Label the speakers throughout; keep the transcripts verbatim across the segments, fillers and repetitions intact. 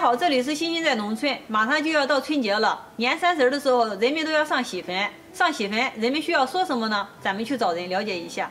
Speaker 1: 好，这里是星星在农村，马上就要到春节了。年三十的时候，人们都要上喜坟。上喜坟，人们需要说什么呢？咱们去找人了解一下。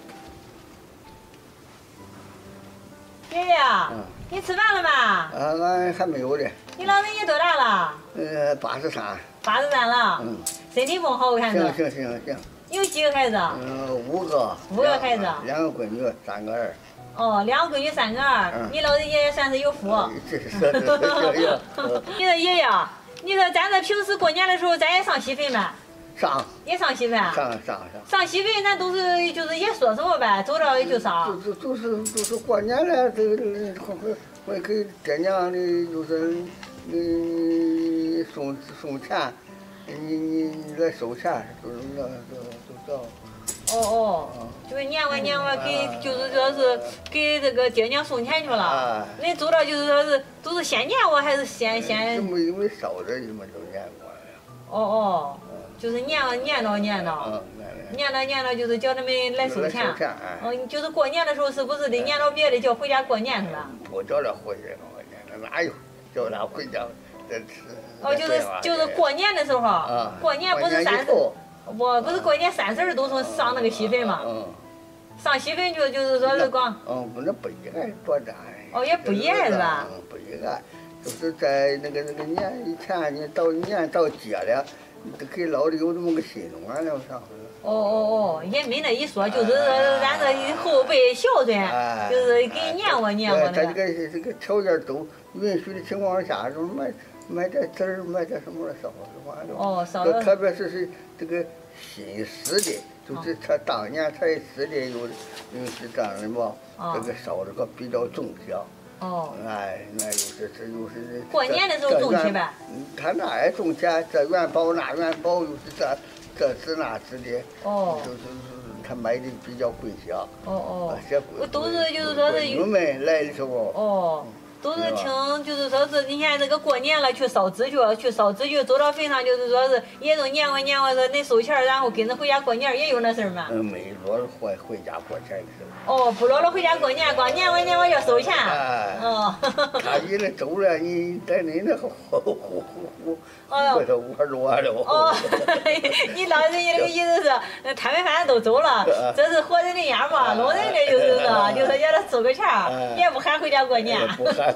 Speaker 1: 爷爷，嗯、你吃饭了吗？
Speaker 2: 啊，俺还没有嘞。
Speaker 1: 你老人家多大了？
Speaker 2: 呃，八十三。
Speaker 1: 八十三了。嗯。身体不好，我看着。
Speaker 2: 行行行行。
Speaker 1: 你有几个孩子？
Speaker 2: 嗯，五个。
Speaker 1: 五个孩子。
Speaker 2: 两个闺女，三个儿。
Speaker 1: 哦，两个闺女，三个儿，嗯、你老人家也算是有福。
Speaker 2: 这是这是。
Speaker 1: 你说爷爷，你说咱这平时过年的时候，咱也上喜坟呗？
Speaker 2: 上。
Speaker 1: 也上喜坟？
Speaker 2: 上上上。
Speaker 1: 上喜坟，咱都是就是也说什么呗，走着就上。
Speaker 2: 就就就是就是过年了，这个会会给爹娘的，就是你送送钱，你你你来收钱，就是那这就这。
Speaker 1: 哦哦，就是年完年完给，就是说是给这个爹娘送钱去了。那走了就是说是都是先念我还是先先？
Speaker 2: 因为因为烧着你们就念过了。
Speaker 1: 哦哦，就是念念叨念叨，念叨念叨就是叫他们来收钱。嗯，就是过年的时候是不是得念叨别的叫回家过年是吧？
Speaker 2: 不叫他回去过年，哪有叫他回家再吃？
Speaker 1: 哦，就是就是过年的时候，过年不是三十。我不是过年三十儿都是上那个喜坟嘛，嗯，上喜坟就就是说是光，
Speaker 2: 嗯，不那不应该多占。
Speaker 1: 哦，也不应该是吧？
Speaker 2: 嗯，不应该，就是在那个那个年以前，你到年到节了，你给老的有这么个心暖了啥？
Speaker 1: 哦哦哦，也没那一说，就是说咱这后辈孝顺，就是给念我念我的。
Speaker 2: 咱这个这个条件都允许的情况下，就买买点籽儿，买点什么烧的话就。
Speaker 1: 哦，烧的。
Speaker 2: 特别是是这个新死的，就是他当年才死的，有有是这样的吧？这个烧这个比较重些。哦。哎，那又是这又是。
Speaker 1: 过年的时候重些呗。
Speaker 2: 嗯，他那也重些，这元宝那元宝又是这这是那是的。哦。就是他买的比较贵些。哦
Speaker 1: 哦。我都是就是说是。
Speaker 2: 闺女们来的时候。
Speaker 1: 哦。都是听，就是说是你看这个过年了，去烧纸去，去烧纸去，走到坟上，就是说是也都念完念完说恁收钱，然后跟着回家过年，也有那事儿吗？
Speaker 2: 嗯，没落了回回家过钱的事儿。
Speaker 1: 哦，不落了回家过年，光念完念完要收钱。哎。哦。
Speaker 2: 他一那走了，你在你那呼呼呼呼，回头玩着玩着。
Speaker 1: 哦。你老人家那个意思是，他们反正都走了，这是活人的样嘛，老人的就是说，就是叫他收个钱，也不喊回家过年。
Speaker 2: 不喊。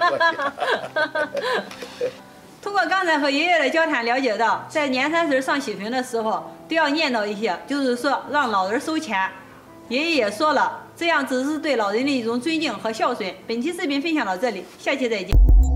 Speaker 1: 通过刚才和爷爷的交谈了解到，在年三十上喜坟的时候，都要念叨一些，就是说让老人收钱。爷爷也说了，这样只是对老人的一种尊敬和孝顺。本期视频分享到这里，下期再见。